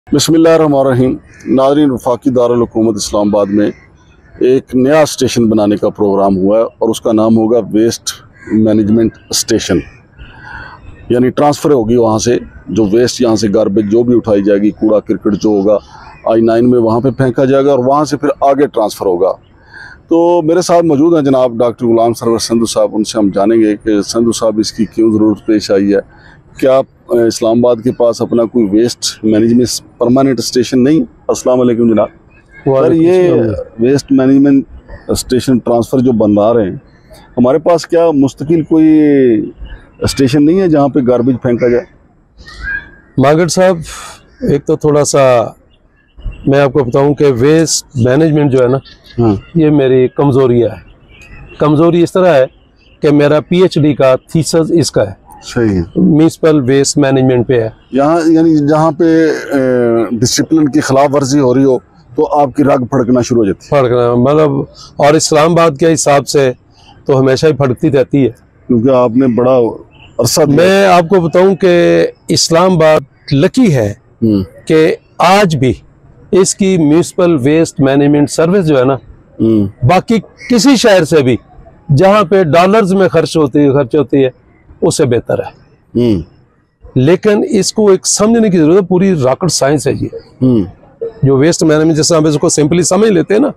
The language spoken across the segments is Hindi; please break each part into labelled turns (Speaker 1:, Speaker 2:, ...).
Speaker 1: बिस्मिल्लाहिर्रहमानिर्रहीम। नाज़रीन, वफाकी दारुल हुकूमत इस्लामाबाद में एक नया स्टेशन बनाने का प्रोग्राम हुआ है और उसका नाम होगा वेस्ट मैनेजमेंट स्टेशन। यानी ट्रांसफ़र होगी वहाँ से जो वेस्ट, यहाँ से गार्बेज जो भी उठाई जाएगी, कूड़ा क्रिकेट जो होगा I9 में वहाँ पे फेंका जाएगा और वहाँ से फिर आगे ट्रांसफ़र होगा। तो मेरे साथ मौजूद हैं जनाब डॉक्टर गुलाम सरवर संधू साहब। उनसे हम जानेंगे कि संधू साहब इसकी क्यों ज़रूरत पेश आई है। क्या इस्लामाबाद के पास अपना कोई वेस्ट मैनेजमेंट परमानेंट स्टेशन नहीं? अस्सलाम वालेकुम जनाब। सर, ये वेस्ट मैनेजमेंट स्टेशन ट्रांसफ़र जो बनवा रहे हैं, हमारे पास क्या मुस्तकिल कोई स्टेशन नहीं है जहाँ पे गार्बेज फेंका जाए?
Speaker 2: मागड़ साहब, एक तो थोड़ा सा मैं आपको बताऊं कि वेस्ट मैनेजमेंट जो है ना, ये मेरी कमज़ोरी है। कमज़ोरी इस तरह है कि मेरा PhD का थीसिस इसका है,
Speaker 1: सही है,
Speaker 2: म्युनिसिपल वेस्ट मैनेजमेंट पे है।
Speaker 1: यहाँ यानी जहाँ पे डिसिप्लिन की खिलाफ वर्जी हो रही हो तो आपकी रग फड़कना शुरू हो जाती है।
Speaker 2: फड़कना मतलब, और इस्लामाबाद के हिसाब से तो हमेशा ही फड़कती रहती है,
Speaker 1: क्योंकि आपने बड़ा अरसा दिया।
Speaker 2: मैं आपको बताऊं कि इस्लामाबाद लकी है कि आज भी इसकी म्युनिसिपल वेस्ट मैनेजमेंट सर्विस जो है ना, बाकी किसी शहर से भी जहाँ पे डॉलर्स में खर्च होती है उससे बेहतर है। लेकिन इसको एक समझने की जरूरत है, पूरी रॉकेट साइंस है ये जो वेस्ट मैनेजमेंट, जैसे हम इसको सिंपली समझ लेते हैं ना।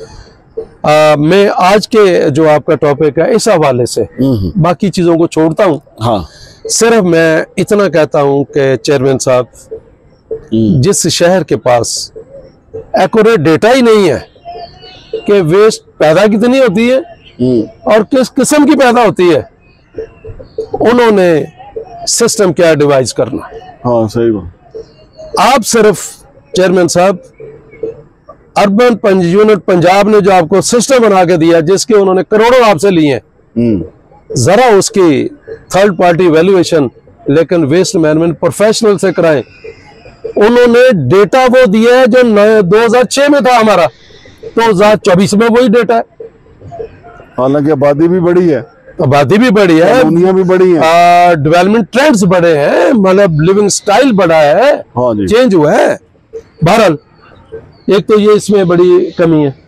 Speaker 2: मैं आज के जो आपका टॉपिक है इस हवाले से बाकी चीजों को छोड़ता हूँ।
Speaker 1: हाँ,
Speaker 2: सिर्फ मैं इतना कहता हूँ कि चेयरमैन साहब, जिस शहर के पास एक्यूरेट डेटा ही नहीं है कि वेस्ट पैदा कितनी होती है और किस किस्म की पैदा होती है, उन्होंने सिस्टम क्या डिवाइस करना।
Speaker 1: हाँ, सही बात।
Speaker 2: आप सिर्फ चेयरमैन साहब, अर्बन यूनिट पंजाब ने जो आपको सिस्टम बना के दिया, जिसके उन्होंने करोड़ों आपसे लिए हैं, जरा उसकी थर्ड पार्टी वैल्यूएशन लेकिन वेस्ट मैनेजमेंट प्रोफेशनल से कराएं। उन्होंने डेटा वो दिया है जो 2006 में था हमारा, 2024 में वही डेटा है।
Speaker 1: हालांकि आबादी भी बड़ी है,
Speaker 2: आबादी भी बड़ी है,
Speaker 1: दुनिया भी बड़ी है,
Speaker 2: डेवलपमेंट ट्रेंड्स बड़े हैं, मतलब लिविंग स्टाइल बड़ा है,
Speaker 1: हाँ जी,
Speaker 2: चेंज हुआ है। बहरहाल, एक तो ये इसमें बड़ी कमी है।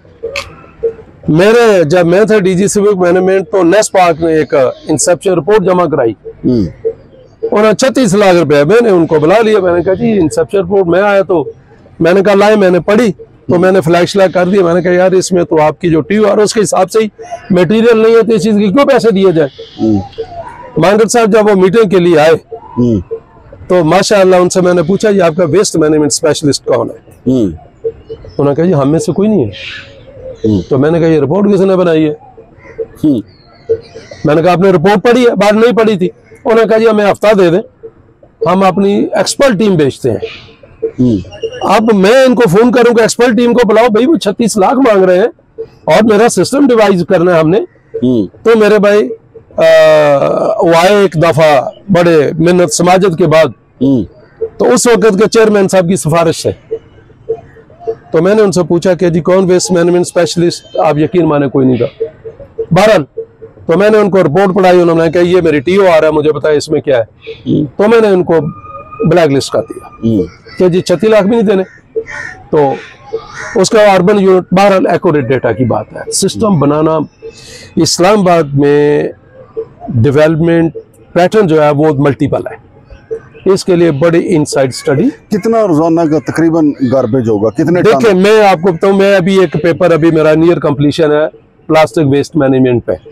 Speaker 2: जब मैं था DG सिविक मैनेजमेंट, तो नेस पार्क ने एक इंसेप्शन रिपोर्ट जमा कराई, उन्होंने 36 लाख रुपए। मैंने उनको बुला लिया, मैंने कहा जी इंसेप्शन रिपोर्ट, मैं आया तो मैंने कहा लाए, मैंने पढ़ी तो मैंने फ्लैश लाइक कर दिया। मैंने कहा यार, इसमें तो आपकी जो TOR उसके हिसाब से ही मटेरियल नहीं है, तो इस चीज की क्यों पैसे दिए जाए। मांगड़ साहब जब वो मीटिंग के लिए आए तो माशाअल्लाह उनसे मैंने पूछा जी आपका वेस्ट मैनेजमेंट स्पेशलिस्ट कौन है? उन्होंने कहा जी हम में से कोई नहीं है। तो मैंने कहा ये रिपोर्ट किसने बनाई है? मैंने कहा आपने रिपोर्ट पढ़ी है? बात नहीं पढ़ी थी। उन्होंने कहा जी हमें हफ्ता दे दें, हम अपनी एक्सपर्ट टीम भेजते हैं। अब मैं इनको फोन करूंगा, एक्सपर्ट टीम को बुलाओ, भाई वो 36 लाख मांग रहे हैं और मेरा सिस्टम डिवाइस करना है हमने। तो मेरे भाई वो आए एक दफा बड़े मिन्नत समाजत के बाद, तो उस वक्त के चेयरमैन साहब की सिफारिश है। तो मैंने उनसे पूछा कि जी कौन वेस्ट मैनेजमेंट स्पेशलिस्ट? आप यकीन माने कोई नहीं था। बहरहाल, तो मैंने उनको रिपोर्ट पढ़ाई, उन्होंने कहा ये मेरी TOR है, मुझे बताया इसमें क्या है। तो मैंने उनको ब्लैक लिस्ट कर दिया कि जी 36 लाख भी नहीं देने। तो उसका अर्बन यूनिट, बहरहाल एक्यूरेट डेटा की बात है। सिस्टम बनाना इस्लामाबाद में डेवलपमेंट पैटर्न जो है वो मल्टीपल है, इसके लिए बड़ी इनसाइड स्टडी।
Speaker 1: कितना रोजाना का तकरीबन गार्बेज होगा, कितने?
Speaker 2: देखिए मैं आपको बताऊं, मैं अभी एक पेपर अभी मेरा नियर कंप्लीशन है प्लास्टिक वेस्ट मैनेजमेंट पे,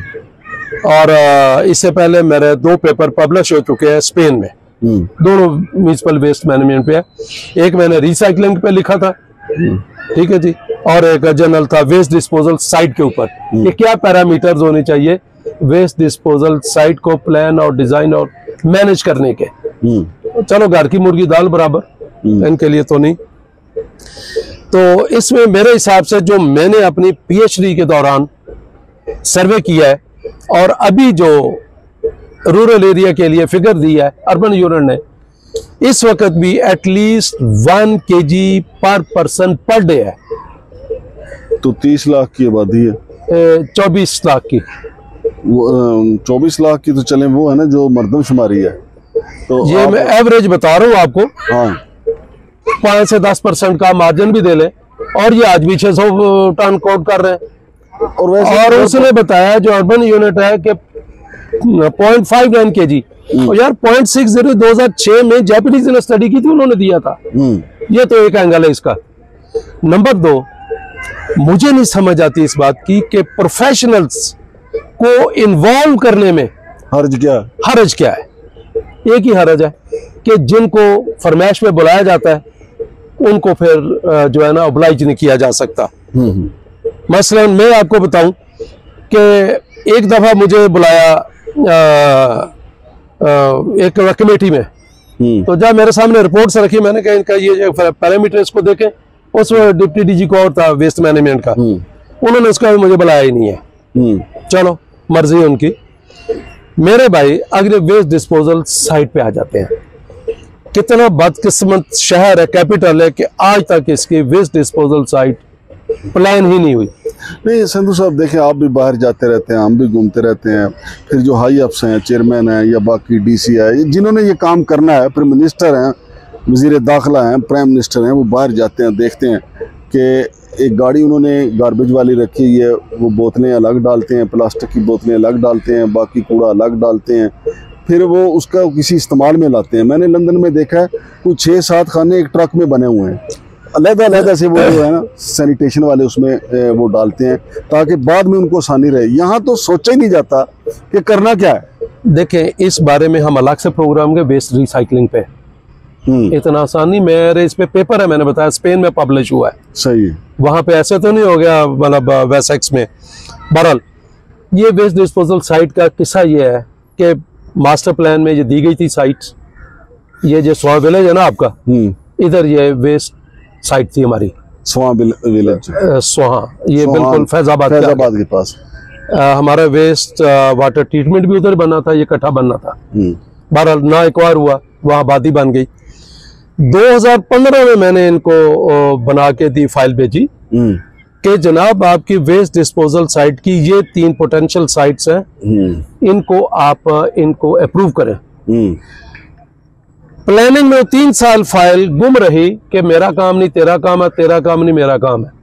Speaker 2: और इससे पहले मेरे 2 पेपर पब्लिश हो चुके हैं स्पेन में, दोनों म्युनिसिपल वेस्ट मैनेजमेंट पे है। एक मैंने रिसाइकलिंग पे लिखा था, ठीक है जी, और एक जर्नल था वेस्ट डिस्पोजल साइट के ऊपर कि क्या पैरामीटर्स होने चाहिए वेस्ट डिस्पोजल साइट को प्लान और डिजाइन और मैनेज करने के। चलो घर की मुर्गी दाल बराबर, इनके लिए तो नहीं। तो इसमें मेरे हिसाब से जो मैंने अपनी PhD के दौरान सर्वे किया है और अभी जो रूरल एरिया के लिए फिगर दिया है अर्बन यूनिट ने, इस वक्त भी at least 1 kg per person per day है।
Speaker 1: तो 30 लाख की आबादी है,
Speaker 2: 24 लाख की।
Speaker 1: 24 लाख की तो चले वो है ना जो मर्दमशुमारी है, तो
Speaker 2: ये मैं एवरेज बता रहा हूँ आपको।
Speaker 1: हाँ,
Speaker 2: 5 से 10% का मार्जिन भी दे ले, और ये आज भी 600 टन कोट कर रहे हैं। और उसने बताया जो अर्बन यूनिट है कि 0.59 kg, और यार 0.60 2006 में जापानीज ने स्टडी की थी, उन्होंने दिया था। ये तो एक एंगल है इसका। नंबर 2, मुझे नहीं समझ आती इस बात की कि प्रोफेशनल्स को इन्वॉल्व करने में हर्ज क्या है। एक ही हर्ज है कि जिनको फरमाइश में बुलाया जाता है उनको फिर जो है ना ऑब्लाइज नहीं किया जा सकता। मसलन मैं आपको बताऊं कि एक दफा मुझे बुलाया एक कमेटी में, तो जब मेरे सामने रिपोर्ट्स रखी, मैंने कहा इनका ये पैरामीटर इसको देखें। उसमें डिप्टी डीजी को और था वेस्ट मैनेजमेंट का, उन्होंने उसका भी मुझे बुलाया ही नहीं है। चलो मर्जी है उनकी। मेरे भाई अगले वेस्ट डिस्पोजल साइट पे आ जाते हैं। कितना बदकिस्मत शहर है, कैपिटल है, कि आज तक इसकी वेस्ट डिस्पोजल साइट प्लान ही नहीं हुई।
Speaker 1: नहीं संधू साहब, देखें आप भी बाहर जाते रहते हैं, हम भी घूमते रहते हैं, फिर जो हाई अफ्स हैं, चेयरमैन हैं या बाकी डीसी है, जिन्होंने ये काम करना है, प्राइम मिनिस्टर हैं, वज़ीर दाखिला हैं, प्राइम मिनिस्टर हैं, वो बाहर जाते हैं, देखते हैं कि एक गाड़ी उन्होंने गार्बेज वाली रखी हुई है, वो बोतलें अलग डालते हैं, प्लास्टिक की बोतलें अलग डालते हैं, बाकी कूड़ा अलग डालते हैं, फिर वो उसका किसी इस्तेमाल में लाते हैं। मैंने लंदन में देखा है कोई 6-7 खाने एक ट्रक में बने हुए हैं, अलग-अलग से वो जो है ना सैनिटेशन वाले उसमें वो डालते हैं ताकि बाद में उनको आसानी रहे। यहाँ तो सोचा ही नहीं जाता कि करना क्या है।
Speaker 2: देखें, इस बारे में हम अलग से प्रोग्राम के वेस्ट रिसाइकलिंग पे, इतना आसान नहीं। मेरे इस पे पेपर है, मैंने बताया स्पेन में पब्लिश हुआ है।
Speaker 1: सही है, वहाँ
Speaker 2: पे ऐसे तो नहीं हो गया मतलब वेसेक्स में। बहरहाल ये वेस्ट डिस्पोजल साइट का किस्सा ये है कि मास्टर प्लान में ये दी गई थी साइट, ये जो स्वां विलेज है ना आपका, इधर ये वेस्ट साइट थी हमारी,
Speaker 1: स्वां विलेज,
Speaker 2: स्वां, ये बिल्कुल फैजाबाद
Speaker 1: के पास।
Speaker 2: हमारा वेस्ट वाटर ट्रीटमेंट भी उधर बना था, ये इकट्ठा बनना था। बहरहाल ना एक बार हुआ, वहाँ आबादी बन गई। 2015 में मैंने इनको बना के दी, फाइल भेजी कि जनाब आपकी वेस्ट डिस्पोजल साइट की ये 3 पोटेंशियल साइट्स हैं, इनको आप इनको अप्रूव करें। प्लानिंग में 3 साल फाइल गुम रही कि मेरा काम नहीं तेरा काम है, तेरा काम नहीं मेरा काम है।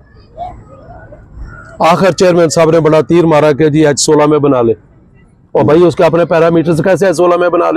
Speaker 2: आखिर चेयरमैन साहब ने बड़ा तीर मारा कि जी H16 में बना ले, और भाई उसके अपने पैरामीटर्स कैसे H16 में बना ले।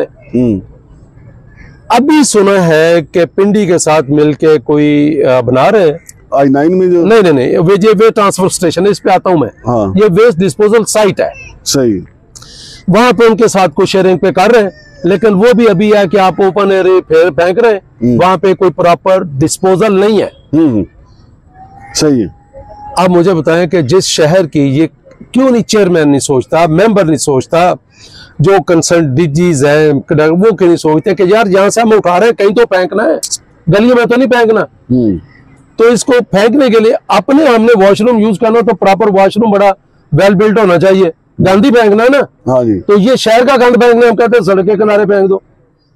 Speaker 2: अभी सुना है कि पिंडी के साथ मिलके कोई बना रहे हैं
Speaker 1: I9 में जो
Speaker 2: नहीं वे ट्रांसफर स्टेशन है, इस पे आता हूं मैं। हाँ। ये वेस्ट डिस्पोजल साइट है,
Speaker 1: सही,
Speaker 2: वहां पे उनके साथ कुछ शेयरिंग पे कर रहे हैं, लेकिन वो भी अभी है कि आप ओपन एरिया फेंक रहे हैं, वहां पे कोई प्रॉपर डिस्पोजल नहीं है।
Speaker 1: सही है।
Speaker 2: आप मुझे बताएं कि जिस शहर की ये क्यों नहीं चेयरमैन नहीं सोचता, मेंबर नहीं सोचता, जो कंसर्न डीजीज है वो क्यों नहीं सोचते कि यार यहाँ से हम उठा रहे हैं, कहीं तो फेंकना है, गलियों में तो नहीं फेंकना। तो इसको फेंकने के लिए अपने हमने वॉशरूम यूज करना, तो प्रॉपर वॉशरूम बड़ा वेल बिल्ट होना चाहिए। गंदी फेंकना है ना,
Speaker 1: हाँ जी,
Speaker 2: तो ये शहर का गंद फेंकना, हम कहते हैं सड़क के किनारे फेंक दो।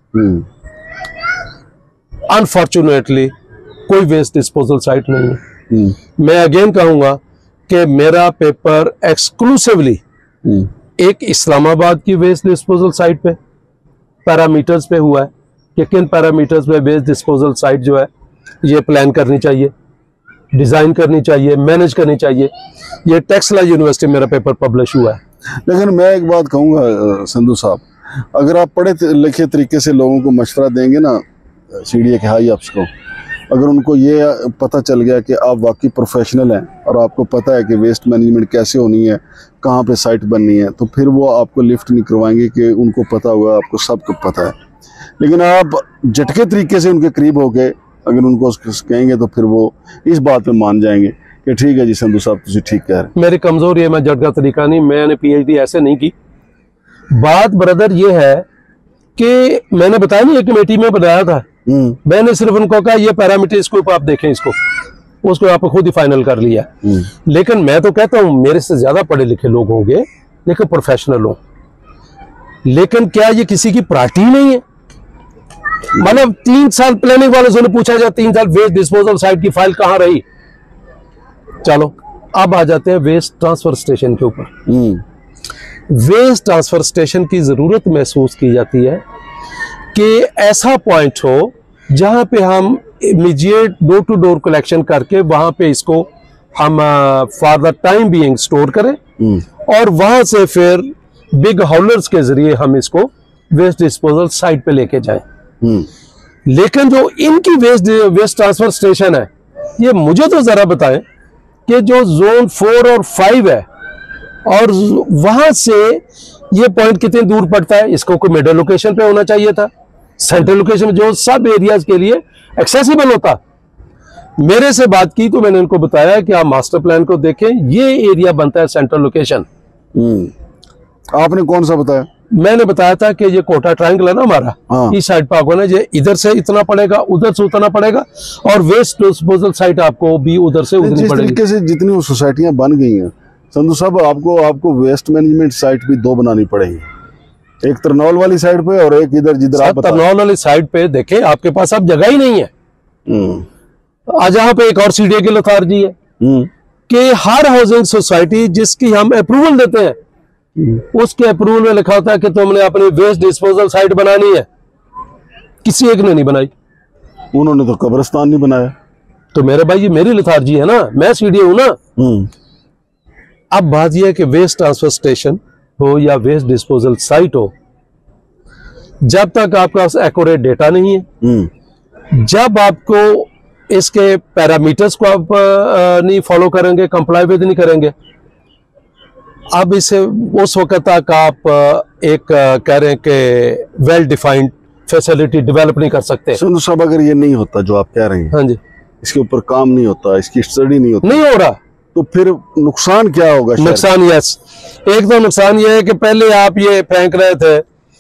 Speaker 2: अनफॉर्चुनेटली कोई वेस्ट डिस्पोजल साइट नहीं है। मैं अगेन कहूंगा कि मेरा पेपर एक्सक्लूसिवली एक इस्लामाबाद की वेस्ट डिस्पोजल साइट पे पैरामीटर्स पे हुआ है कि किन पैरामीटर्स पे वेस्ट डिस्पोजल साइट जो है ये प्लान करनी चाहिए, डिजाइन करनी चाहिए, मैनेज करनी चाहिए। ये टेक्सला यूनिवर्सिटी मेरा पेपर पब्लिश हुआ है।
Speaker 1: लेकिन मैं एक बात कहूँगा संधू साहब, अगर आप पढ़े लिखे तरीके से लोगों को मशवरा देंगे ना, सीडीए के हाई अफ्स को, अगर उनको ये पता चल गया कि आप वाकई प्रोफेशनल हैं और आपको पता है कि वेस्ट मैनेजमेंट कैसे होनी है, कहाँ पे साइट बननी है, तो फिर वो आपको लिफ्ट नहीं करवाएंगे कि उनको पता होगा, आपको सब कुछ पता है। लेकिन आप झटके तरीके से उनके करीब होके अगर उनको कहेंगे तो फिर वो इस बात पे मान जाएंगे कि ठीक है जी संधू साहब तुझे ठीक कह रहे हैं।
Speaker 2: मेरी कमजोरी है, मैं झटका तरीका नहीं, मैंने PhD ऐसे नहीं की। बात ब्रदर ये है कि मैंने बताया नहीं, एक कमेटी में बताया था, मैंने सिर्फ उनको कहा ये पैरामीटर इसको आप देखें, इसको उसको आप खुद ही फाइनल कर लिया। लेकिन मैं तो कहता हूं मेरे से ज्यादा पढ़े लिखे लोग होंगे, लेकिन प्रोफेशनल हो, लेकिन क्या ये किसी की प्रायोरिटी नहीं है? मतलब 3 साल प्लानिंग वालों से पूछा जाए 3 साल वेस्ट डिस्पोजल साइट की फाइल कहां रही। चलो अब आ जाते हैं वेस्ट ट्रांसफर स्टेशन के ऊपर। वेस्ट ट्रांसफर स्टेशन की जरूरत महसूस की जाती है कि ऐसा पॉइंट हो जहां पे हम immediate door to door collection करके वहां पे इसको हम for the time being store करें और वहां से फिर बिग हॉलर्स के जरिए हम इसको वेस्ट डिस्पोजल साइट पे लेके जाएं। लेकिन जो इनकी वेस्ट ट्रांसफर स्टेशन है, ये मुझे तो जरा बताएं कि जो जोन 4 और 5 है और वहां से ये पॉइंट कितनी दूर पड़ता है, इसको कोई मिडल लोकेशन पे होना चाहिए था, सेंट्रल लोकेशन जो सब एरियाज के लिए एक्सेसिबल होता। मेरे से बात की तो मैंने उनको बताया कि आप मास्टर प्लान को देखें, ये एरिया बनता है सेंट्रल लोकेशन।
Speaker 1: आपने कौन सा बताया?
Speaker 2: मैंने बताया था कि ये कोटा ट्रायंगल है ना हमारा, इस साइड पर आपको ना ये इधर से इतना पड़ेगा, उधर से उतना पड़ेगा और वेस्ट डिस्पोजल साइट आपको भी उधर से उतनी पड़ेगी।
Speaker 1: जिस तरीके से जितनी वो सोसाइटियां बन गई हैं संधू साहब, आपको वेस्ट मैनेजमेंट साइट भी 2 बनानी पड़ेगी, एक तरनौल वाली साइड पे और एक इधर जिधर आप
Speaker 2: तरनौल वाली साइड पे देखें आपके पास अब जगह ही नहीं है। आज यहाँ पे एक और सीडीए की लथार्जी है कि हर हाउसिंग सोसाइटी जिसकी हम अप्रूवल देते हैं उसके अप्रूवल में लिखा होता है कि तुमने अपनी वेस्ट डिस्पोजल साइट बनानी है, किसी एक ने नहीं बनाई।
Speaker 1: उन्होंने तो कब्रिस्तान नहीं बनाया।
Speaker 2: तो मेरे भाई ये मेरी लथार्जी है ना, मैं सीडीए हूं ना। अब बात यह है कि वेस्ट ट्रांसफर स्टेशन हो या वेस्ट डिस्पोजल साइट हो, जब तक आपके पास एक्यूरेट डेटा नहीं है, जब आपको इसके पैरामीटर्स को आप नहीं फॉलो करेंगे, कंप्लाई विद नहीं करेंगे, अब इसे उस वक्त तक आप एक कह रहे हैं कि वेल डिफाइंड फैसिलिटी डेवलप नहीं कर सकते।
Speaker 1: संधू साहब, अगर ये नहीं होता जो आप कह रहे हैं,
Speaker 2: हाँ जी,
Speaker 1: इसके ऊपर काम नहीं होता, इसकी स्टडी नहीं होती,
Speaker 2: नहीं हो रहा, तो
Speaker 1: फिर नुकसान क्या होगा?
Speaker 2: नुकसान यस, एक तो नुकसान ये है कि पहले आप ये फेंक रहे थे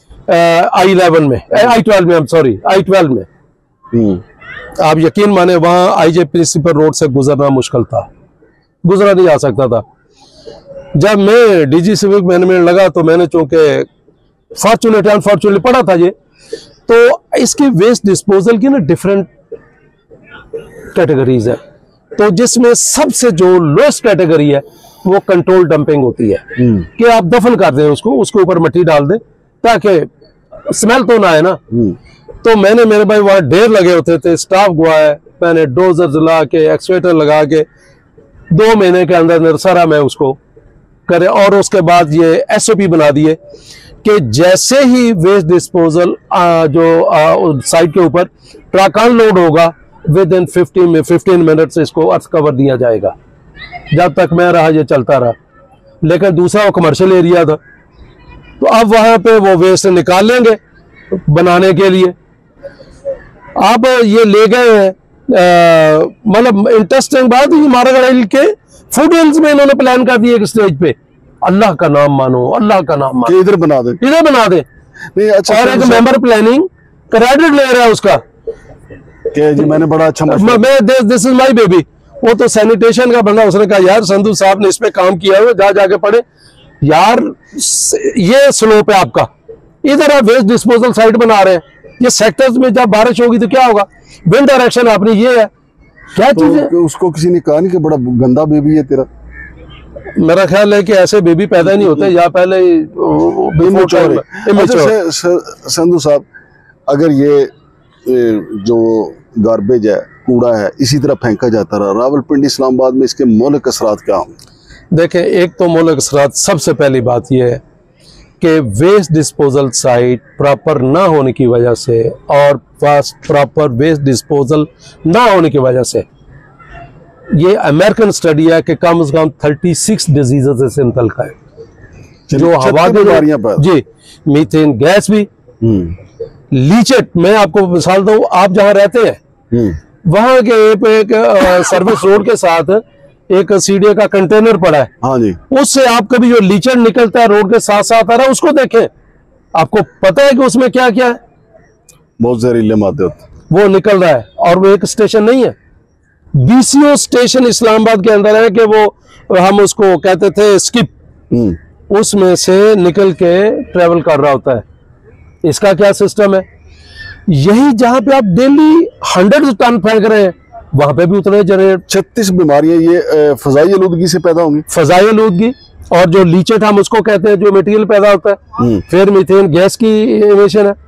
Speaker 2: I11 में, I12 में, सॉरी I12 में, आप यकीन माने वहां आईजे प्रिंसिपल रोड से गुजरना मुश्किल था, गुजरा नहीं जा सकता था। जब मैं डीजी सिविक मैनेजमेंट लगा तो मैंने चूंकि फॉर्चुनेट अनफॉर्चुनेटली पढ़ा था ये, तो इसकी वेस्ट डिस्पोजल की ना डिफरेंट कैटेगरीज है, तो जिसमें सबसे जो लोएस्ट कैटेगरी है वो कंट्रोल डंपिंग होती है कि आप दफन कर दें उसको, उसके ऊपर मिट्टी डाल दें ताकि स्मेल तो ना आए ना। तो मैंने, मेरे भाई वहां ढेर लगे होते थे, स्टाफ गुआ है, मैंने डोजर जला के एक्सवेटर लगा के 2 महीने के अंदर सारा मैं उसको करे और उसके बाद ये एसओपी बना दिए कि जैसे ही वेस्ट डिस्पोजल जो साइट के ऊपर ट्रक अनलोड होगा विद इन 15 मिनट से इसको अर्थ कवर दिया जाएगा। जब तक मैं रहा ये चलता रहा, लेकिन दूसरा वो कमर्शियल एरिया था, तो अब वहां पे वो वेस्ट निकाल लेंगे बनाने के लिए। अब ये ले गए हैं, मतलब इंटरेस्टिंग बात है, मारागढ़ के फूड हिल्स में इन्होंने प्लान कर दिया एक स्टेज पे, अल्लाह का नाम मानो, अल्लाह का नाम मानो,
Speaker 1: इधर बना दे,
Speaker 2: इधर बना दे।
Speaker 1: नहीं, अच्छा,
Speaker 2: और एक मेंबर प्लानिंग क्रेडिट ले रहा है उसका
Speaker 1: कि जी मैंने बड़ा अच्छा
Speaker 2: दिस इज माय बेबी। वो तो सैनिटेशन का बंदा, उसने कहा यार संधू साहब ने इस पे काम किया हुआ, जा जाके पढ़े यार, ये स्लोप है आपका, इधर आप वेस्ट डिस्पोजल साइट बना रहे हैं, ये सेक्टर्स में जब बारिश होगी तो क्या होगा, विंड डायरेक्शन अपनी ये है, क्या चीज है।
Speaker 1: उसको किसी ने कहा नहीं कि बड़ा गंदा बेबी है तेरा?
Speaker 2: मेरा ख्याल है कि ऐसे बेबी पैदा नहीं होते, या पहले
Speaker 1: संधू साहब, अगर ये जो गार्बेज है, कूड़ा है, इसी तरह फेंका जाता रहा रावलपिंडी इस्लामाबाद में, इसके मौलिक असरात क्या होंगे?
Speaker 2: देखें, एक तो मौलिक असरात, सबसे पहली बात यह है कि वेस्ट डिस्पोजल साइट प्रॉपर ना होने की वजह से और प्रॉपर वेस्ट डिस्पोजल ना होने की वजह से, ये अमेरिकन स्टडी है कि कम से कम 36 डिजीजेस इससे मुतल्लिक़ है, जो हवा की बीमारियां पर, जी, मीथेन गैस भी, लीचेट। मैं आपको मिसाल दूं, आप जहां रहते हैं वहां के एक सर्विस रोड के साथ एक सीडीए का कंटेनर पड़ा है,
Speaker 1: हाँ जी,
Speaker 2: उससे आप कभी जो लीचेट निकलता है रोड के साथ साथ आ रहा है उसको देखें, आपको पता है कि उसमें क्या क्या है,
Speaker 1: बहुत जहरीले मादे होते,
Speaker 2: वो निकल रहा है। और वो एक स्टेशन नहीं है, बीसीओ स्टेशन इस्लामाबाद के अंदर है कि वो हम उसको कहते थे स्किप, उसमें से निकल के ट्रेवल कर रहा होता है। इसका क्या सिस्टम है, यही जहां पे आप डेली 100 टन फेंक रहे हैं वहां पे भी उतने जनरेट। 36 बीमारियां ये फजाई आलूदगी से पैदा होंगी, फजाई आलूदगी, और जो लीचेट हम उसको कहते हैं जो मटेरियल पैदा होता है, फिर मीथेन गैस की इमिशन है,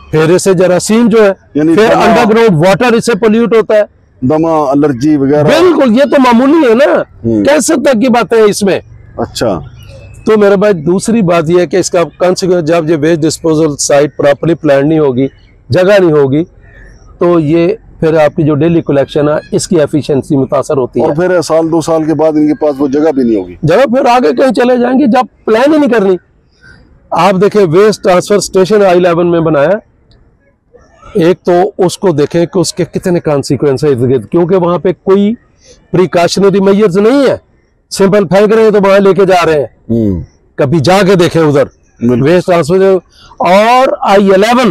Speaker 2: फिर इससे जरासीम जो है,
Speaker 1: यानी
Speaker 2: फिर
Speaker 1: दमा-
Speaker 2: अंडरग्राउंड वाटर इससे पोल्यूट होता है।
Speaker 1: दमा, एलर्जी वगैरह।
Speaker 2: बिल्कुल, ये तो मामूली है ना, कैंसर तक की बात है इसमें।
Speaker 1: अच्छा,
Speaker 2: तो मेरे भाई दूसरी बात यह है कि इसका कंसिक्वेंस, जब ये waste disposal site properly plan नहीं होगी, जगह नहीं होगी, तो ये फिर आपकी जो डेली कलेक्शन है इसकी एफिशिएंसी मुतासर होती है।
Speaker 1: और फिर साल 2 साल के बाद इनके पास वो जगह भी नहीं होगी,
Speaker 2: जगह फिर आगे कहीं चले जाएंगे जब प्लान ही नहीं करनी। आप देखें वेस्ट ट्रांसफर स्टेशन I-11 में बनाया, एक तो उसको देखें कि उसके कितने कॉन्सिक्वेंस है इर्द गिर्द, क्योंकि वहां पे कोई प्रिकॉशनरी मेजर्स नहीं है, सिंपल फेंक रहे हैं तो वहां लेके जा रहे हैं। कभी जाके देखें उधर वेस्ट ट्रांसफर। और I-11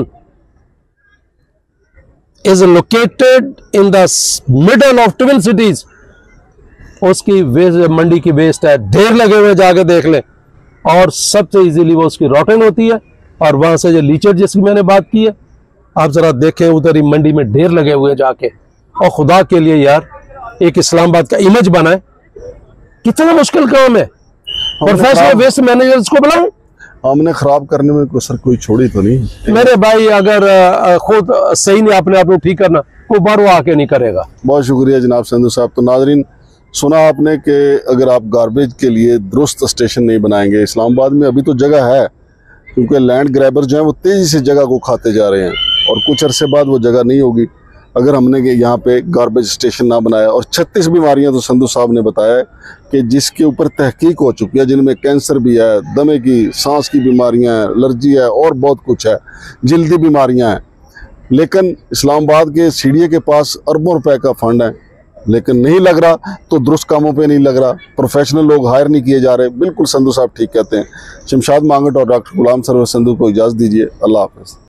Speaker 2: is located in the middle of twin cities। उसकी वेस्ट मंडी की वेस्ट है, ढेर लगे हुए, जाके देख ले। और सबसे इजीली वो उसकी रोटन होती है, और वहां से जो लीचर जिसकी मैंने बात की है, आप जरा देखें उधर ही मंडी में ढेर लगे हुए हैं जाके। और खुदा के लिए यार, एक इस्लामाबाद का इमेज बनाए, कितना मुश्किल काम है। प्रोफेशनल वेस्ट मैनेजर्स को बुलाऊं,
Speaker 1: हमने खराब करने में कोई छोड़ी तो नहीं।
Speaker 2: मेरे भाई, अगर खुद सही नहीं अपने आप को ठीक करना, कोई बार वो आके नहीं करेगा।
Speaker 1: बहुत शुक्रिया जनाब संधू साहब। तो नाजरीन, सुना आपने कि अगर आप गार्बेज के लिए दुरुस्त स्टेशन नहीं बनाएंगे, इस्लामाबाद में अभी तो जगह है, क्योंकि लैंड ग्रैबर जो है वो तेज़ी से जगह को खाते जा रहे हैं, और कुछ अरसे बाद वो जगह नहीं होगी अगर हमने यहाँ पे गार्बेज स्टेशन ना बनाया। और 36 बीमारियां तो संधू साहब ने बताया है कि जिसके ऊपर तहकीक हो चुकी है, जिनमें कैंसर भी है, दमे की, सांस की बीमारियां हैं, एलर्जी है, और बहुत कुछ है, जल्दी बीमारियां हैं। लेकिन इस्लामाबाद के सीढ़ी के पास अरबों रुपए का फंड है, लेकिन नहीं लग रहा, तो दुरुस्त कामों पे नहीं लग रहा, प्रोफेशनल लोग हायर नहीं किए जा रहे। बिल्कुल संधू साहब ठीक कहते हैं। शमशाद मांगट और डॉक्टर गुलाम सरवर संधू को इजाज़त दीजिए। अल्लाह हाफ़िज़।